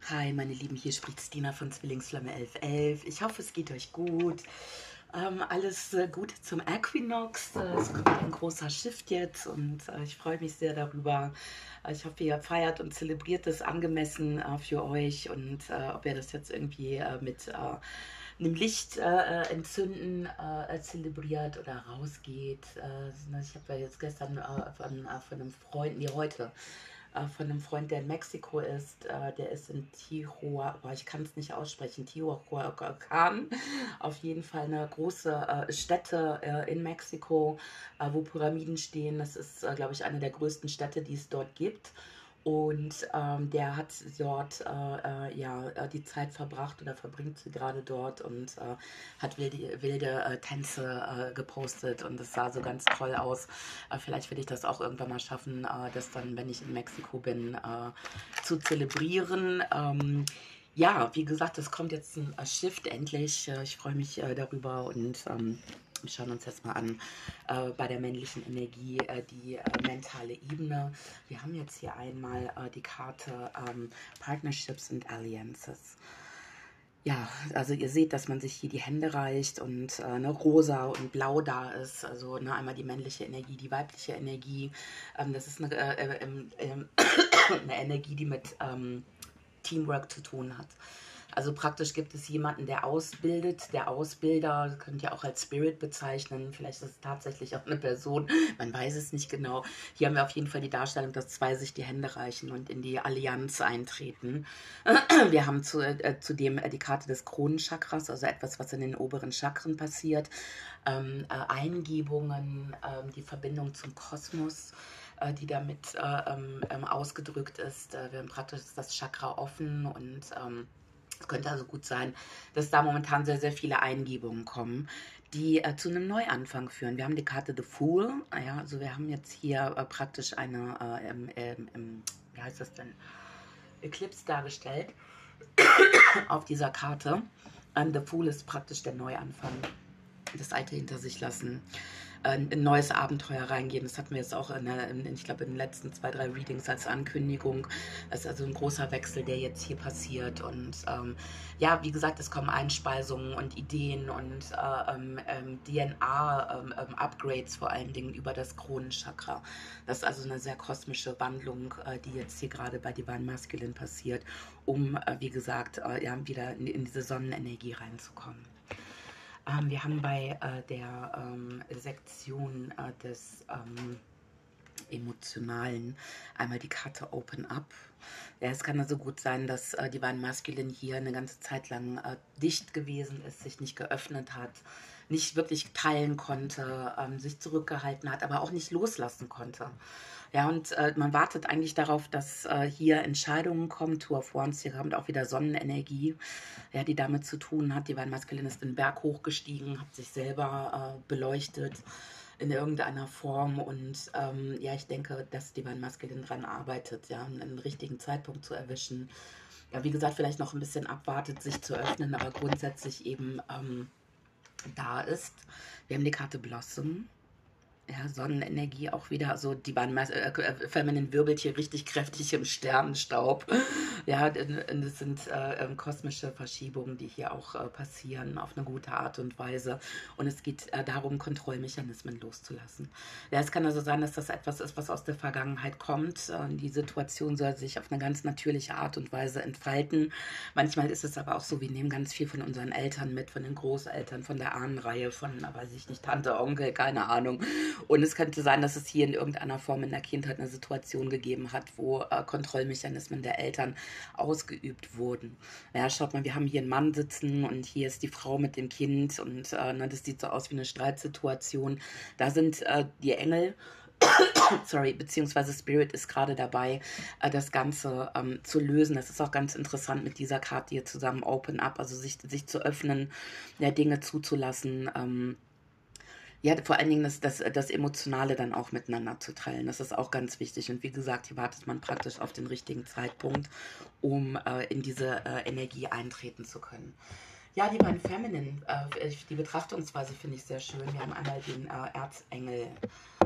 Hi, meine Lieben, hier spricht Stina von Zwillingsflamme 1111. Ich hoffe, es geht euch gut. Alles Gute zum Equinox. Es kommt ein großer Shift jetzt und ich freue mich sehr darüber. Ich hoffe, ihr feiert und zelebriert es angemessen für euch und ob ihr das jetzt irgendwie mit einem Licht entzünden zelebriert oder rausgeht. Ich habe ja jetzt gestern von einem Freund, nee, heute von einem Freund, der in Mexiko ist. Der ist in Tijuana, ich kann es nicht aussprechen, Tijuana. Auf jeden Fall eine große Stätte in Mexiko, wo Pyramiden stehen. Das ist, glaube ich, eine der größten Städte, die es dort gibt. Und der hat dort die Zeit verbracht oder verbringt sie gerade dort und hat wilde Tänze gepostet und es sah so ganz toll aus. Vielleicht werde ich das auch irgendwann mal schaffen, das dann, wenn ich in Mexiko bin, zu zelebrieren. Ja, wie gesagt, es kommt jetzt ein Shift endlich. Ich freue mich darüber und wir schauen uns jetzt mal an bei der männlichen Energie die mentale Ebene. Wir haben jetzt hier einmal die Karte Partnerships and Alliances. Ja, also ihr seht, dass man sich hier die Hände reicht und rosa und blau da ist. Also einmal die männliche Energie, die weibliche Energie. Das ist eine Energie, die mit Teamwork zu tun hat. Also praktisch gibt es jemanden, der ausbildet, der Ausbilder, das könnt ihr auch als Spirit bezeichnen, vielleicht ist es tatsächlich auch eine Person, man weiß es nicht genau. Hier haben wir auf jeden Fall die Darstellung, dass zwei sich die Hände reichen und in die Allianz eintreten. Wir haben zudem die Karte des Kronenchakras, also etwas, was in den oberen Chakren passiert, Eingebungen, die Verbindung zum Kosmos, die damit ausgedrückt ist. Wir haben praktisch das Chakra offen und es könnte also gut sein, dass da momentan sehr, sehr viele Eingebungen kommen, die zu einem Neuanfang führen. Wir haben die Karte The Fool, ja, also wir haben jetzt hier praktisch eine, wie heißt das denn, Eclipse dargestellt auf dieser Karte. The Fool ist praktisch der Neuanfang, das Alte hinter sich lassen, ein neues Abenteuer reingehen. Das hatten wir jetzt auch ich glaube, in den letzten 2, 3 Readings als Ankündigung. Es ist also ein großer Wechsel, der jetzt hier passiert. Und ja, wie gesagt, es kommen Einspeisungen und Ideen und DNA-Upgrades vor allen Dingen über das Kronenchakra. Das ist also eine sehr kosmische Wandlung, die jetzt hier gerade bei Divine Masculine passiert, um, wie gesagt, ja, wieder in diese Sonnenenergie reinzukommen. Wir haben bei der Sektion des Emotionalen einmal die Karte Open Up. Ja, es kann also gut sein, dass Divine Masculine hier eine ganze Zeit lang dicht gewesen ist, sich nicht geöffnet hat, nicht wirklich teilen konnte, sich zurückgehalten hat, aber auch nicht loslassen konnte. Ja, und man wartet eigentlich darauf, dass hier Entscheidungen kommen. Two of Wands, hier kommt auch wieder Sonnenenergie, ja, die damit zu tun hat. Divine Masculine ist den Berg hochgestiegen, hat sich selber beleuchtet in irgendeiner Form und ja, ich denke, dass Divine Masculine dran arbeitet, ja, einen richtigen Zeitpunkt zu erwischen. Ja, wie gesagt, vielleicht noch ein bisschen abwartet, sich zu öffnen, aber grundsätzlich eben da ist. Wir haben die Karte Blossom. Ja, Sonnenenergie auch wieder, also die Feminine wirbelt hier richtig kräftig im Sternenstaub. Ja, das sind kosmische Verschiebungen, die hier auch passieren auf eine gute Art und Weise. Und es geht darum, Kontrollmechanismen loszulassen. Ja, es kann also sein, dass das etwas ist, was aus der Vergangenheit kommt. Die Situation soll sich auf eine ganz natürliche Art und Weise entfalten. Manchmal ist es aber auch so, wir nehmen ganz viel von unseren Eltern mit, von den Großeltern, von der Ahnenreihe, von, weiß ich nicht, Tante, Onkel, keine Ahnung. Und es könnte sein, dass es hier in irgendeiner Form in der Kindheit eine Situation gegeben hat, wo Kontrollmechanismen der Eltern ausgeübt wurden. Ja, schaut mal, wir haben hier einen Mann sitzen und hier ist die Frau mit dem Kind und das sieht so aus wie eine Streitsituation. Da sind die Engel, sorry, beziehungsweise Spirit ist gerade dabei, das Ganze zu lösen. Das ist auch ganz interessant mit dieser Karte hier zusammen, Open Up, also sich zu öffnen, ja, Dinge zuzulassen, ja, vor allen Dingen das Emotionale dann auch miteinander zu teilen. Das ist auch ganz wichtig. Und wie gesagt, hier wartet man praktisch auf den richtigen Zeitpunkt, um in diese Energie eintreten zu können. Ja, die beiden Feminine, die Betrachtungsweise finde ich sehr schön. Wir haben einmal den Erzengel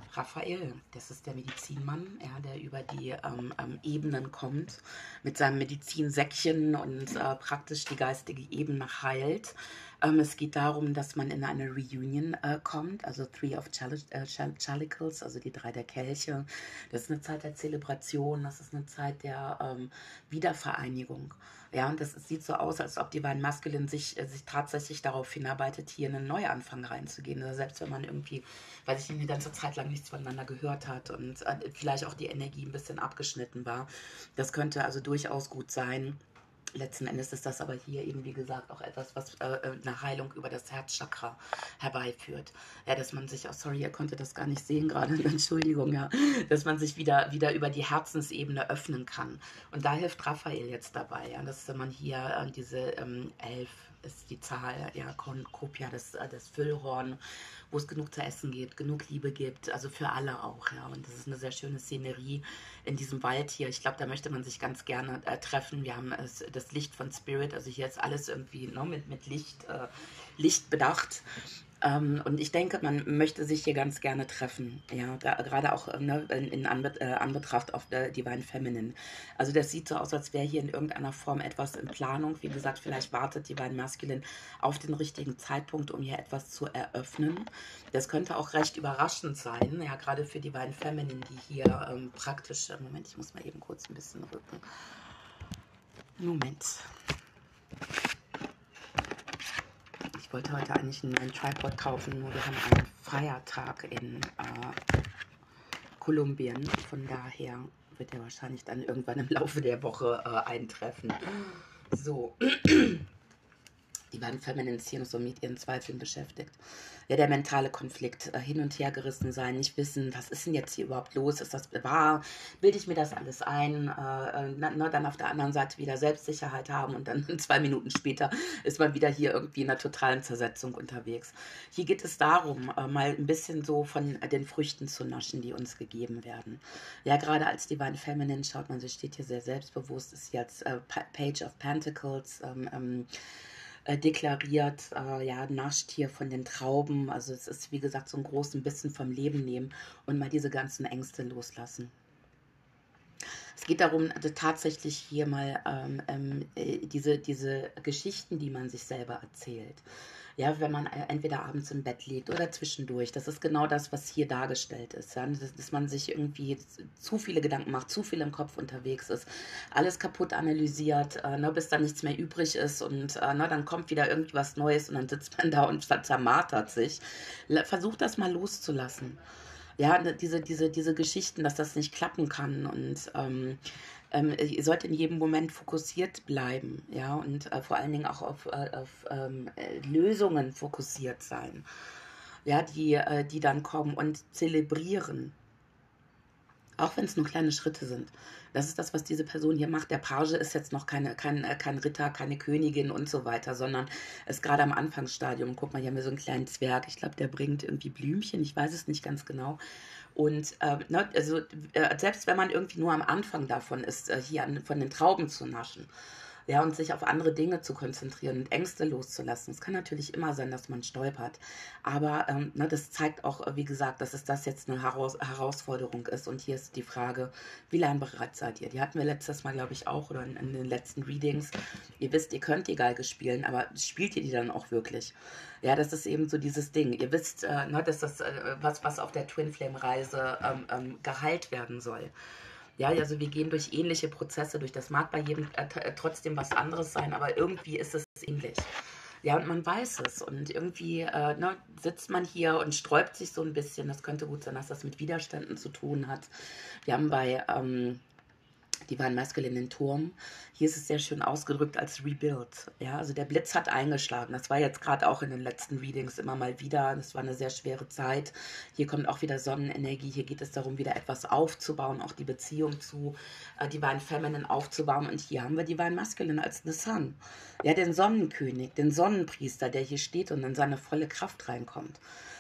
Raphael, das ist der Medizinmann, ja, der über die Ebenen kommt mit seinem Medizinsäckchen und praktisch die geistige Ebene heilt. Es geht darum, dass man in eine Reunion kommt, also Three of Chalicles, also die drei der Kelche. Das ist eine Zeit der Zelebration, das ist eine Zeit der Wiedervereinigung. Ja, und das sieht so aus, als ob Divine Masculine sich tatsächlich darauf hinarbeitet, hier in einen Neuanfang reinzugehen. Also selbst wenn man irgendwie, weiß ich nicht, eine ganze Zeit lang nichts voneinander gehört hat und vielleicht auch die Energie ein bisschen abgeschnitten war. Das könnte also durchaus gut sein. Letzten Endes ist das aber hier eben, wie gesagt, auch etwas, was eine Heilung über das Herzchakra herbeiführt. Ja, dass man sich, oh sorry, ihr konntet das gar nicht sehen gerade, Entschuldigung, ja, dass man sich wieder über die Herzensebene öffnen kann. Und da hilft Raphael jetzt dabei, ja, dass man hier diese 11 ist die Zahl, ja, Cornucopia, das Füllhorn, wo es genug zu essen gibt, genug Liebe gibt, also für alle auch, ja. Und das ist eine sehr schöne Szenerie in diesem Wald hier. Ich glaube, da möchte man sich ganz gerne treffen. Wir haben das Licht von Spirit, also hier ist alles irgendwie mit Licht bedacht. Und ich denke, man möchte sich hier ganz gerne treffen, ja, gerade auch in Anbetracht auf Divine Feminine. Also das sieht so aus, als wäre hier in irgendeiner Form etwas in Planung. Wie gesagt, vielleicht wartet Divine Masculine auf den richtigen Zeitpunkt, um hier etwas zu eröffnen. Das könnte auch recht überraschend sein, ja, gerade für Divine Feminine, die hier praktisch, Moment, ich muss mal eben kurz ein bisschen rücken. Moment. Ich wollte heute eigentlich einen neuen Tripod kaufen, nur wir haben einen Feiertag in Kolumbien. Von daher wird er wahrscheinlich dann irgendwann im Laufe der Woche eintreffen. So. Die beiden Feminines hier noch so mit ihren Zweifeln beschäftigt. Ja, der mentale Konflikt, hin und her gerissen sein, nicht wissen, was ist denn jetzt hier überhaupt los, ist das wahr, bilde ich mir das alles ein, dann auf der anderen Seite wieder Selbstsicherheit haben und dann 2 Minuten später ist man wieder hier irgendwie in einer totalen Zersetzung unterwegs. Hier geht es darum, mal ein bisschen so von den Früchten zu naschen, die uns gegeben werden. Ja, gerade als Divine Feminine schaut man, sie steht hier sehr selbstbewusst, ist jetzt Page of Pentacles, deklariert, ja, nascht hier von den Trauben. Also es ist, wie gesagt, so ein großen Bissen vom Leben nehmen und mal diese ganzen Ängste loslassen. Es geht darum, also tatsächlich hier mal diese Geschichten, die man sich selber erzählt. Ja, wenn man entweder abends im Bett liegt oder zwischendurch. Das ist genau das, was hier dargestellt ist. Ja? Dass man sich irgendwie zu viele Gedanken macht, zu viel im Kopf unterwegs ist, alles kaputt analysiert, bis dann nichts mehr übrig ist und dann kommt wieder irgendwie was Neues und dann sitzt man da und zermartert sich. Versucht das mal loszulassen. Ja, diese Geschichten, dass das nicht klappen kann und ihr sollt in jedem Moment fokussiert bleiben, ja, und vor allen Dingen auch auf Lösungen fokussiert sein, ja, die dann kommen und zelebrieren. Auch wenn es nur kleine Schritte sind. Das ist das, was diese Person hier macht. Der Page ist jetzt noch kein Ritter, keine Königin und so weiter, sondern ist gerade am Anfangsstadium. Guck mal, hier haben wir so einen kleinen Zwerg. Ich glaube, der bringt irgendwie Blümchen. Ich weiß es nicht ganz genau. Und selbst wenn man irgendwie nur am Anfang davon ist, von den Trauben zu naschen, ja, und sich auf andere Dinge zu konzentrieren und Ängste loszulassen. Es kann natürlich immer sein, dass man stolpert. Aber das zeigt auch, wie gesagt, dass das jetzt eine Herausforderung ist. Und hier ist die Frage, wie lernbereit seid ihr? Die hatten wir letztes Mal, glaube ich, auch, oder in den letzten Readings. Ihr wisst, ihr könnt die Geige spielen, aber spielt ihr die dann auch wirklich? Ja, das ist eben so dieses Ding. Ihr wisst, dass das was auf der Twin Flame Reise geheilt werden soll. Ja, also wir gehen durch ähnliche Prozesse durch. Das mag bei jedem trotzdem was anderes sein, aber irgendwie ist es ähnlich. Ja, und man weiß es. Und irgendwie sitzt man hier und sträubt sich so ein bisschen. Das könnte gut sein, dass das mit Widerständen zu tun hat. Wir haben bei Divine Masculine den Turm. Hier ist es sehr schön ausgedrückt als Rebuild. Ja, also der Blitz hat eingeschlagen. Das war jetzt gerade auch in den letzten Readings immer mal wieder. Das war eine sehr schwere Zeit. Hier kommt auch wieder Sonnenenergie. Hier geht es darum, wieder etwas aufzubauen, auch die Beziehung zu Divine Feminine aufzubauen. Und hier haben wir Divine Masculine als The Sun. Ja, den Sonnenkönig, den Sonnenpriester, der hier steht und in seine volle Kraft reinkommt.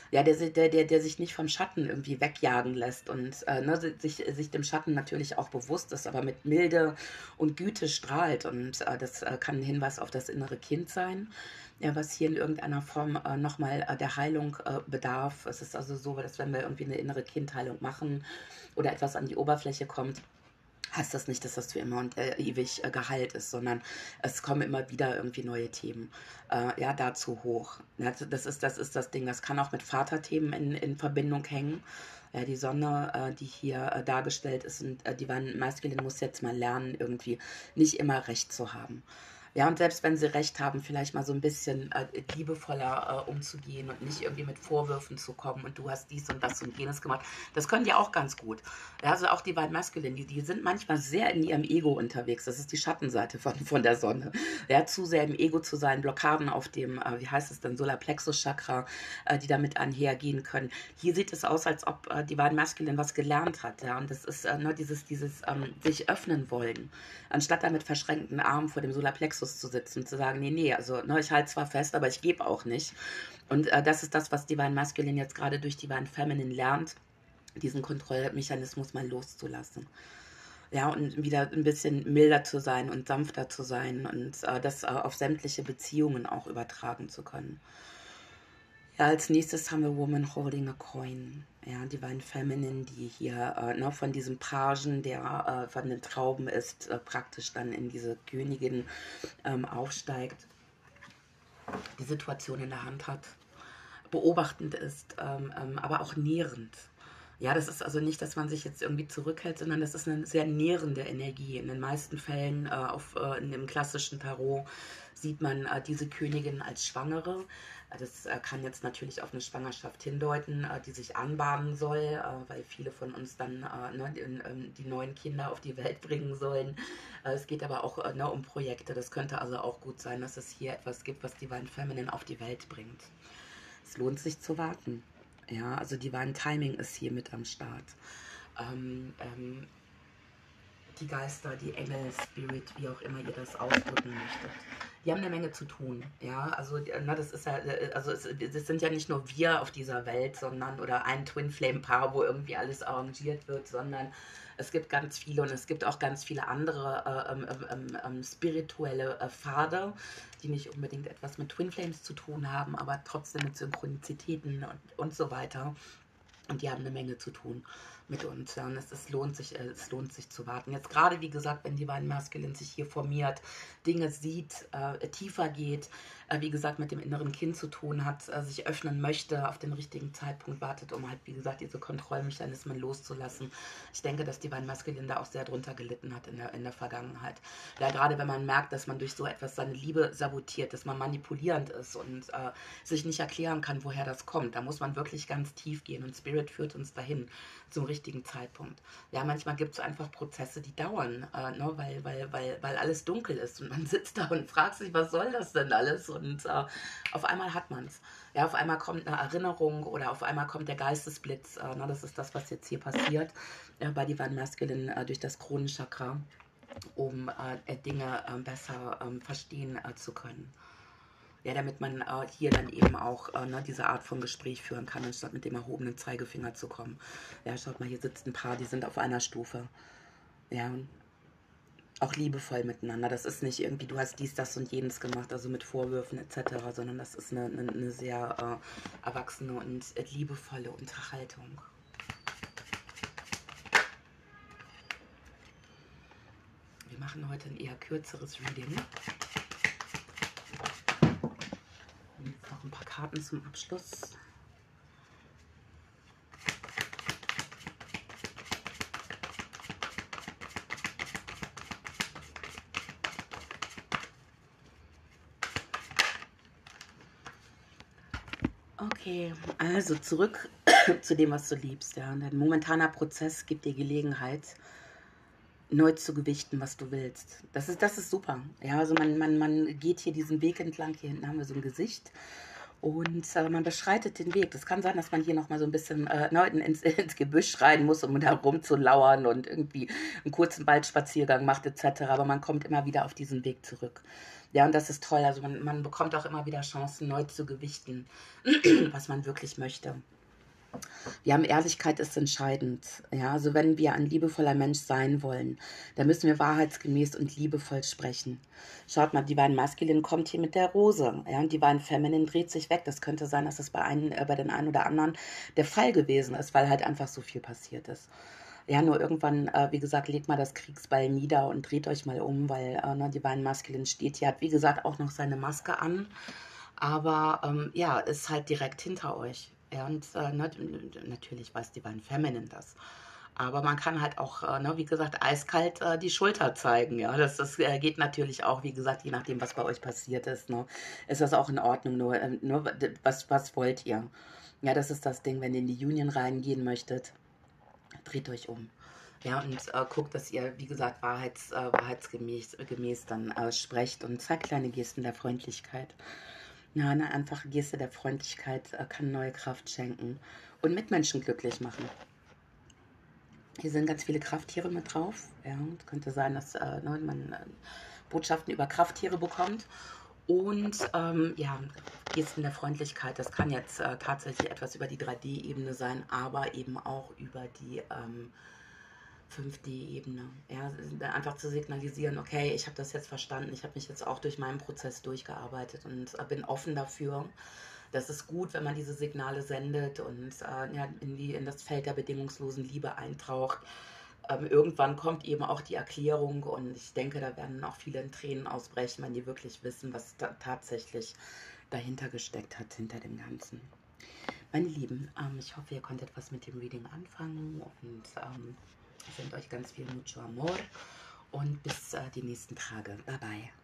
Ja, der sich nicht vom Schatten irgendwie wegjagen lässt und ne, sich dem Schatten natürlich auch bewusst ist, aber mit Milde und Güte strahlt. Und das kann ein Hinweis auf das innere Kind sein, ja, was hier in irgendeiner Form nochmal der Heilung bedarf. Es ist also so, dass wenn wir irgendwie eine innere Kindheilung machen oder etwas an die Oberfläche kommt, heißt das nicht, dass das für immer und ewig geheilt ist, sondern es kommen immer wieder irgendwie neue Themen ja, dazu hoch. Ja, das ist das Ding. Das kann auch mit Vaterthemen in Verbindung hängen. Ja, die Sonne, die hier dargestellt ist, und Divine Masculine muss jetzt mal lernen, irgendwie nicht immer recht zu haben. Ja, und selbst wenn sie recht haben, vielleicht mal so ein bisschen liebevoller umzugehen und nicht irgendwie mit Vorwürfen zu kommen und du hast dies und das und jenes gemacht. Das können die auch ganz gut. Ja, also auch die Divine Masculine, die sind manchmal sehr in ihrem Ego unterwegs. Das ist die Schattenseite von der Sonne. Ja, zu sehr im Ego zu sein, Blockaden auf dem, wie heißt es denn, Solarplexus-Chakra, die damit einhergehen können. Hier sieht es aus, als ob die Divine Masculine was gelernt hat. Ja, und das ist ne, dieses sich öffnen wollen. Anstatt da mit verschränkten Armen vor dem Solarplexus zu sitzen und zu sagen, nee, nee, also ne, ich halte zwar fest, aber ich gebe auch nicht. Und das ist das, was Divine Masculine jetzt gerade durch Divine Feminine lernt, diesen Kontrollmechanismus mal loszulassen. Ja, und wieder ein bisschen milder zu sein und sanfter zu sein und das auf sämtliche Beziehungen auch übertragen zu können. Ja, als nächstes haben wir Woman Holding a Coin. Ja, Divine Feminine, die hier ne, von diesem Pagen, der von den Trauben ist, praktisch dann in diese Königin aufsteigt, die Situation in der Hand hat, beobachtend ist, aber auch nährend. Ja, das ist also nicht, dass man sich jetzt irgendwie zurückhält, sondern das ist eine sehr nährende Energie. In den meisten Fällen in dem klassischen Tarot sieht man diese Königin als Schwangere. Das kann jetzt natürlich auf eine Schwangerschaft hindeuten, die sich anbahnen soll, weil viele von uns dann ne, die neuen Kinder auf die Welt bringen sollen. Es geht aber auch ne, um Projekte. Das könnte also auch gut sein, dass es hier etwas gibt, was Divine Feminine auf die Welt bringt. Es lohnt sich zu warten. Ja, also Divine Timing ist hier mit am Start. Ähm, ähm, die Geister, die Engel, Spirit, wie auch immer ihr das ausdrücken möchtet. Die haben eine Menge zu tun, ja, also na, das ist ja, also das sind ja nicht nur wir auf dieser Welt, sondern oder ein Twin Flame Paar, wo irgendwie alles arrangiert wird, sondern es gibt ganz viele und es gibt auch ganz viele andere spirituelle Pfade, die nicht unbedingt etwas mit Twin Flames zu tun haben, aber trotzdem mit Synchronizitäten und so weiter. Und die haben eine Menge zu tun mit uns. Ja. Und es lohnt sich zu warten. Jetzt gerade, wie gesagt, wenn Divine Masculine sich hier formiert, Dinge sieht, tiefer geht, wie gesagt, mit dem inneren Kind zu tun hat, sich öffnen möchte, auf den richtigen Zeitpunkt wartet, um halt, wie gesagt, diese Kontrollmechanismen loszulassen. Ich denke, dass Divine Masculine da auch sehr drunter gelitten hat in der Vergangenheit. Ja, gerade wenn man merkt, dass man durch so etwas seine Liebe sabotiert, dass man manipulierend ist und sich nicht erklären kann, woher das kommt. Da muss man wirklich ganz tief gehen und Spirit führt uns dahin zum richtigen Zeitpunkt. Ja, manchmal gibt es einfach Prozesse, die dauern, ne, weil alles dunkel ist und man sitzt da und fragt sich, was soll das denn alles? Und auf einmal hat man es. Ja, auf einmal kommt eine Erinnerung oder auf einmal kommt der Geistesblitz. Ne, das ist das, was jetzt hier passiert bei Divine Masculine durch das Kronenchakra, um Dinge besser verstehen zu können. Ja, damit man hier dann eben auch ne, diese Art von Gespräch führen kann, anstatt mit dem erhobenen Zeigefinger zu kommen. Ja, schaut mal, hier sitzt ein Paar, die sind auf einer Stufe. Ja, auch liebevoll miteinander. Das ist nicht irgendwie, du hast dies, das und jenes gemacht, also mit Vorwürfen etc., sondern das ist eine sehr erwachsene und liebevolle Unterhaltung. Wir machen heute ein eher kürzeres Reading. Und jetzt noch ein paar Karten zum Abschluss. Okay, also zurück zu dem, was du liebst. Ja. Dein momentaner Prozess gibt dir Gelegenheit, neu zu gewichten, was du willst. Das ist super. Ja, also man geht hier diesen Weg entlang. Hier hinten haben wir so ein Gesicht. Und man beschreitet den Weg. Das kann sein, dass man hier nochmal so ein bisschen ins Gebüsch rein muss, um da rumzulauern und irgendwie einen kurzen Waldspaziergang macht etc. Aber man kommt immer wieder auf diesen Weg zurück. Ja, und das ist toll. Also man bekommt auch immer wieder Chancen, neu zu gewichten, was man wirklich möchte. Wir haben Ehrlichkeit ist entscheidend. Ja, also wenn wir ein liebevoller Mensch sein wollen, dann müssen wir wahrheitsgemäß und liebevoll sprechen. Schaut mal, Divine Masculine kommt hier mit der Rose. Ja, und Divine Feminine dreht sich weg. Das könnte sein, dass das bei den einen oder anderen der Fall gewesen ist, weil halt einfach so viel passiert ist. Ja, nur irgendwann, wie gesagt, legt mal das Kriegsbeil nieder und dreht euch mal um, weil Divine Masculine steht hier, hat wie gesagt auch noch seine Maske an, aber ja, ist halt direkt hinter euch. Ja, und natürlich weiß Divine Feminine das. Aber man kann halt auch, wie gesagt, eiskalt die Schulter zeigen. Ja, das geht natürlich auch, wie gesagt, je nachdem, was bei euch passiert ist. Ne, ist das auch in Ordnung. Nur was wollt ihr? Ja, das ist das Ding, wenn ihr in die Union reingehen möchtet, dreht euch um. Ja, und guckt, dass ihr, wie gesagt, wahrheitsgemäß dann sprecht und zeigt kleine Gesten der Freundlichkeit. Ja, eine einfache Geste der Freundlichkeit kann neue Kraft schenken und Mitmenschen glücklich machen. Hier sind ganz viele Krafttiere mit drauf. Ja, es könnte sein, dass man Botschaften über Krafttiere bekommt. Und ja, Gesten der Freundlichkeit, das kann jetzt tatsächlich etwas über die 3D-Ebene sein, aber eben auch über die 5D-Ebene. Ja, einfach zu signalisieren, okay, ich habe das jetzt verstanden, ich habe mich jetzt auch durch meinen Prozess durchgearbeitet und bin offen dafür. Das ist gut, wenn man diese Signale sendet und ja, in das Feld der bedingungslosen Liebe eintaucht. Irgendwann kommt eben auch die Erklärung und ich denke, da werden auch viele in Tränen ausbrechen, wenn die wirklich wissen, was da tatsächlich dahinter gesteckt hat, hinter dem Ganzen. Meine Lieben, ich hoffe, ihr konntet was mit dem Reading anfangen und sendet euch ganz viel Mucho Amor und bis die nächsten Tage. Bye bye.